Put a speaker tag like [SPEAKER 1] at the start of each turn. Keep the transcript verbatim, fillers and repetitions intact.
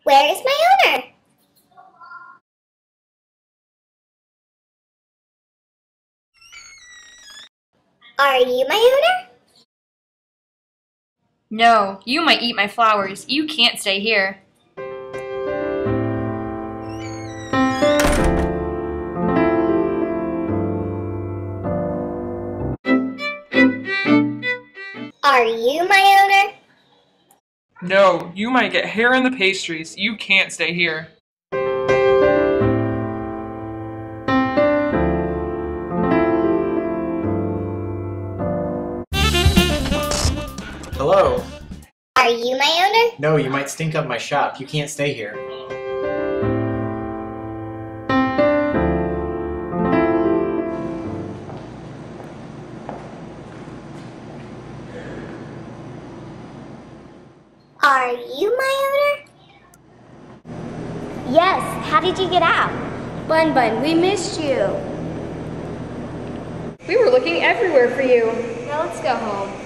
[SPEAKER 1] Where is my owner? Are you my owner?
[SPEAKER 2] No, you might eat my flowers. You can't stay here.
[SPEAKER 1] Are you my owner?
[SPEAKER 3] No, you might get hair in the pastries. You can't stay here.
[SPEAKER 4] Hello?
[SPEAKER 1] Are you my owner?
[SPEAKER 4] No, you might stink up my shop. You can't stay here.
[SPEAKER 1] Are you my owner? Yes, how did you get out?
[SPEAKER 5] Bun Bun, we missed you. We were looking everywhere for you. Now let's go home.